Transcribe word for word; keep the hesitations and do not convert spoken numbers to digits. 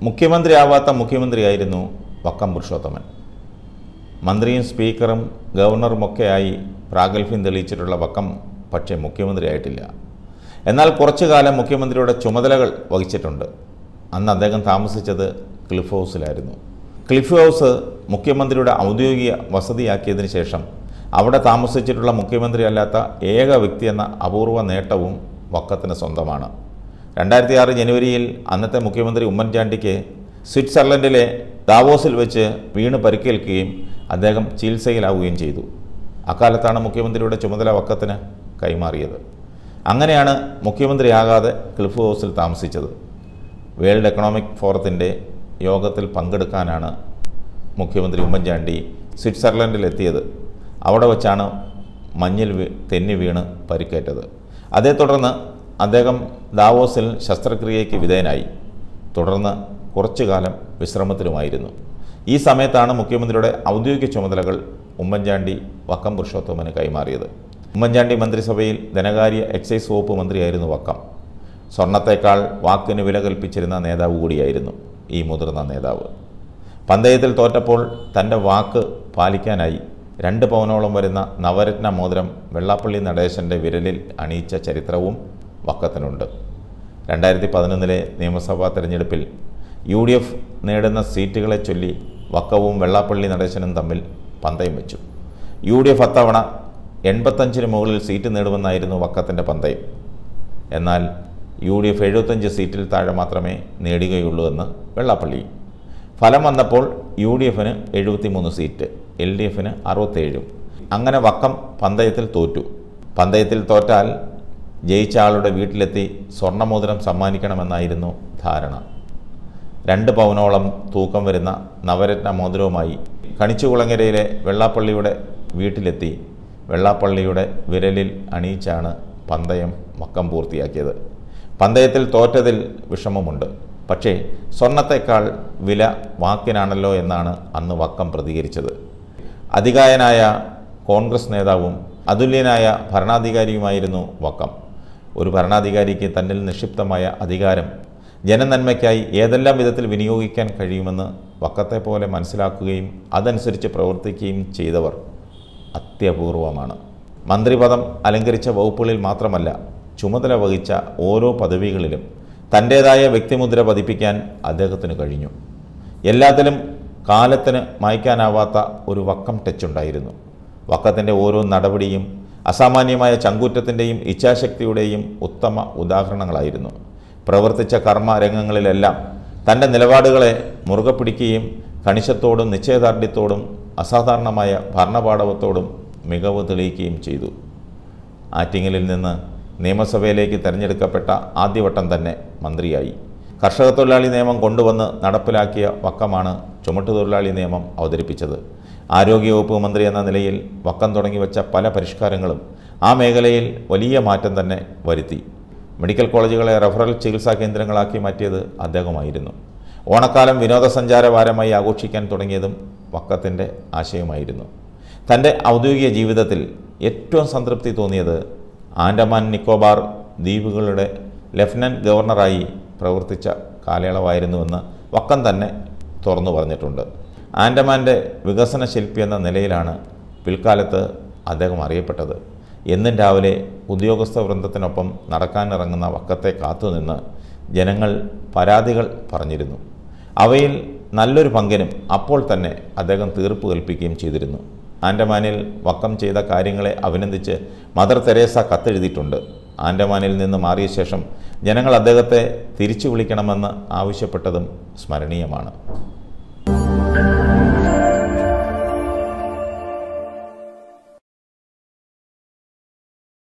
മുഖ്യമന്ത്രിയാവാത്ത മുഖ്യമന്ത്രിയായിരുന്നു വക്കം പുരുഷോത്തമൻ. മന്ത്രിയും സ്പീക്കറും ഗവർണറുമൊക്കെയായി പ്രാഗൽഭ്യം തെളിയിച്ചിട്ടുള്ള വക്കം പക്ഷേ മുഖ്യമന്ത്രിയായിട്ടില്ല. എന്നാൽ കുറച്ചു കാലം മുഖ്യമന്ത്രിയുടെ ചുമതലകൾ വഹിച്ചിട്ടുണ്ട്. അന്ന് അദ്ദേഹം താമസിച്ചത് ക്ലിഫ് ഹൗസിലായിരുന്നു. ക്ലിഫ് ഹൗസ് മുഖ്യമന്ത്രിയുടെ ഔദ്യോഗിക വസതിയാക്കിയതിനു ശേഷം അവിടെ താമസിച്ചിട്ടുള്ള മുഖ്യമന്ത്രി അല്ലാത്ത ഏക വ്യക്തി എന്ന അപൂർവ നേട്ടവും വക്കത്തിന് സ്വന്തമാണ്. രണ്ടായിരത്തി ആറ് ജനുവരിയിൽ അന്നത്തെ മുഖ്യമന്ത്രി ഉമ്മൻചാണ്ടിക്ക് സ്വിറ്റ്സർലൻഡിലെ ദാവോസിൽ വെച്ച് വീണ് പരിക്കേൽക്കുകയും അദ്ദേഹം ചികിത്സയിലാവുകയും ചെയ്തു. അക്കാലത്താണ് മുഖ്യമന്ത്രിയുടെ ചുമതല വക്കത്തിന് കൈമാറിയത്. അങ്ങനെയാണ് മുഖ്യമന്ത്രിയാകാതെ ക്ലിഫ് ഹൗസിൽ താമസിച്ചത്. വേൾഡ് എക്കണോമിക് ഫോറത്തിൻ്റെ യോഗത്തിൽ പങ്കെടുക്കാനാണ് മുഖ്യമന്ത്രി ഉമ്മൻചാണ്ടി സ്വിറ്റ്സർലൻഡിലെത്തിയത്. അവിടെ വച്ചാണ് മഞ്ഞിൽ തെന്നി വീണ് പരിക്കേറ്റത്. അതേ തുടർന്ന് അദ്ദേഹം ദാവോസിൽ ശസ്ത്രക്രിയയ്ക്ക് വിധേയനായി. തുടർന്ന് കുറച്ചു കാലം വിശ്രമത്തിലുമായിരുന്നു. ഈ സമയത്താണ് മുഖ്യമന്ത്രിയുടെ ഔദ്യോഗിക ചുമതലകൾ ഉമ്മൻചാണ്ടി വക്കം പുരുഷോത്തമന് കൈമാറിയത്. ഉമ്മൻചാണ്ടി മന്ത്രിസഭയിൽ ധനകാര്യ എക്സൈസ് വകുപ്പ് മന്ത്രിയായിരുന്നു വക്കം. സ്വർണത്തേക്കാൾ വാക്കിന് വില കൽപ്പിച്ചിരുന്ന നേതാവ് കൂടിയായിരുന്നു ഈ മുതിർന്ന നേതാവ്. പന്തയത്തിൽ തോറ്റപ്പോൾ തൻ്റെ വാക്ക് പാലിക്കാനായി രണ്ട് പവനോളം വരുന്ന നവരത്ന മോതിരം വെള്ളാപ്പള്ളി നടേശൻ്റെ വിരലിൽ അണിയിച്ച ചരിത്രവും വക്കത്തിനുണ്ട്. രണ്ടായിരത്തി പതിനൊന്നിലെ നിയമസഭാ തെരഞ്ഞെടുപ്പിൽ യു ഡി എഫ് നേടുന്ന സീറ്റുകളെ ചൊല്ലി വക്കവും വെള്ളാപ്പള്ളി നടേശനും തമ്മിൽ പന്തയം വെച്ചു. യു ഡി എഫ് അത്തവണ എൺപത്തഞ്ചിന് മുകളിൽ സീറ്റ് നേടുമെന്നായിരുന്നു വക്കത്തിൻ്റെ പന്തയം. എന്നാൽ യു ഡി എഫ് എഴുപത്തഞ്ച് സീറ്റിൽ താഴെ മാത്രമേ നേടുകയുള്ളൂ എന്ന് വെള്ളാപ്പള്ളി. ഫലം വന്നപ്പോൾ യു ഡി എഫിന് എഴുപത്തിമൂന്ന് സീറ്റ്, എൽ ഡി എഫിന് അറുപത്തേഴും. അങ്ങനെ വക്കം പന്തയത്തിൽ തോറ്റു. പന്തയത്തിൽ തോറ്റാൽ ജയിച്ച ആളുടെ വീട്ടിലെത്തി സ്വർണ്ണമോതിരം സമ്മാനിക്കണമെന്നായിരുന്നു ധാരണ. രണ്ട് പവനോളം തൂക്കം വരുന്ന നവരത്ന മോതിരവുമായി കണിച്ചുകുളങ്ങരയിലെ വെള്ളാപ്പള്ളിയുടെ വീട്ടിലെത്തി വെള്ളാപ്പള്ളിയുടെ വിരലിൽ അണിയിച്ചാണ് പന്തയം വക്കം പൂർത്തിയാക്കിയത്. പന്തയത്തിൽ തോറ്റതിൽ വിഷമമുണ്ട്. പക്ഷേ സ്വർണത്തേക്കാൾ വില വാക്കിനാണല്ലോ എന്നാണ് അന്ന് വക്കം പ്രതികരിച്ചത്. അതികായനായ കോൺഗ്രസ് നേതാവും അതുല്യനായ ഭരണാധികാരിയുമായിരുന്നു വക്കം. ഒരു ഭരണാധികാരിക്ക് തന്നിൽ നിക്ഷിപ്തമായ അധികാരം ജനനന്മയ്ക്കായി ഏതെല്ലാം വിധത്തിൽ വിനിയോഗിക്കാൻ കഴിയുമെന്ന് വക്കത്തെ പോലെ മനസ്സിലാക്കുകയും അതനുസരിച്ച് പ്രവർത്തിക്കുകയും ചെയ്തവർ അത്യപൂർവമാണ്. മന്ത്രിപദം അലങ്കരിച്ച വകുപ്പുകളിൽ മാത്രമല്ല, ചുമതല വഹിച്ച ഓരോ പദവികളിലും തൻ്റേതായ വ്യക്തിമുദ്ര പതിപ്പിക്കാൻ അദ്ദേഹത്തിന് കഴിഞ്ഞു. എല്ലാത്തിലും കാലത്തിന് മായ്ക്കാനാവാത്ത ഒരു വക്കം ടച്ചുണ്ടായിരുന്നു. വക്കത്തിൻ്റെ ഓരോ നടപടിയും അസാമാന്യമായ ചങ്കൂറ്റത്തിൻ്റെയും ഇച്ഛാശക്തിയുടെയും ഉത്തമ ഉദാഹരണങ്ങളായിരുന്നു. പ്രവർത്തിച്ച കർമ്മരംഗങ്ങളിലെല്ലാം തൻ്റെ നിലപാടുകളെ മുറുകെ പിടിക്കുകയും കണിശത്തോടും നിശ്ചയദാർഢ്യത്തോടും അസാധാരണമായ ഭരണപാടവത്തോടും മികവ് തെളിയിക്കുകയും ചെയ്തു. ആറ്റിങ്ങലിൽ നിന്ന് നിയമസഭയിലേക്ക് തിരഞ്ഞെടുക്കപ്പെട്ട ആദ്യവട്ടം തന്നെ മന്ത്രിയായി. കർഷക തൊഴിലാളി നിയമം കൊണ്ടുവന്ന് നടപ്പിലാക്കിയ വക്കമാണ് ചുമട്ടുതൊഴിലാളി നിയമം അവതരിപ്പിച്ചത്. ആരോഗ്യവകുപ്പ് മന്ത്രി എന്ന നിലയിൽ വക്കം തുടങ്ങി വച്ച പല പരിഷ്കാരങ്ങളും ആ മേഖലയിൽ വലിയ മാറ്റം തന്നെ വരുത്തി. മെഡിക്കൽ കോളേജുകളെ റഫറൽ ചികിത്സാ കേന്ദ്രങ്ങളാക്കി മാറ്റിയത് അദ്ദേഹമായിരുന്നു. ഓണക്കാലം വിനോദസഞ്ചാര വാരമായി ആഘോഷിക്കാൻ തുടങ്ങിയതും വക്കത്തിൻ്റെ ആശയമായിരുന്നു. തൻ്റെ ഔദ്യോഗിക ജീവിതത്തിൽ ഏറ്റവും സംതൃപ്തി തോന്നിയത് ആൻഡമാൻ നിക്കോബാർ ദ്വീപുകളുടെ ലഫ്റ്റനൻറ്റ് ഗവർണറായി പ്രവർത്തിച്ച കാലയളവായിരുന്നുവെന്ന് വക്കം തന്നെ തുറന്നു പറഞ്ഞിട്ടുണ്ട്. ആൻഡമാൻ്റെ വികസന ശില്പി എന്ന നിലയിലാണ് പിൽക്കാലത്ത് അദ്ദേഹം അറിയപ്പെട്ടത്. എന്നും രാവിലെ ഉദ്യോഗസ്ഥ വൃന്ദത്തിനൊപ്പം നടക്കാനിറങ്ങുന്ന വക്കത്തെ കാത്തുനിന്ന് ജനങ്ങൾ പരാതികൾ പറഞ്ഞിരുന്നു. അവയിൽ നല്ലൊരു പങ്കിനും അപ്പോൾ തന്നെ അദ്ദേഹം തീർപ്പ് കൽപ്പിക്കുകയും ചെയ്തിരുന്നു. ആൻഡമാനിൽ വക്കം ചെയ്ത കാര്യങ്ങളെ അഭിനന്ദിച്ച് മദർ തെരേസ കത്തെഴുതിയിട്ടുണ്ട്. ആൻഡമാനിൽ നിന്ന് മാറിയ ശേഷം ജനങ്ങൾ അദ്ദേഹത്തെ തിരിച്ചു വിളിക്കണമെന്ന് ആവശ്യപ്പെട്ടതും സ്മരണീയമാണ്.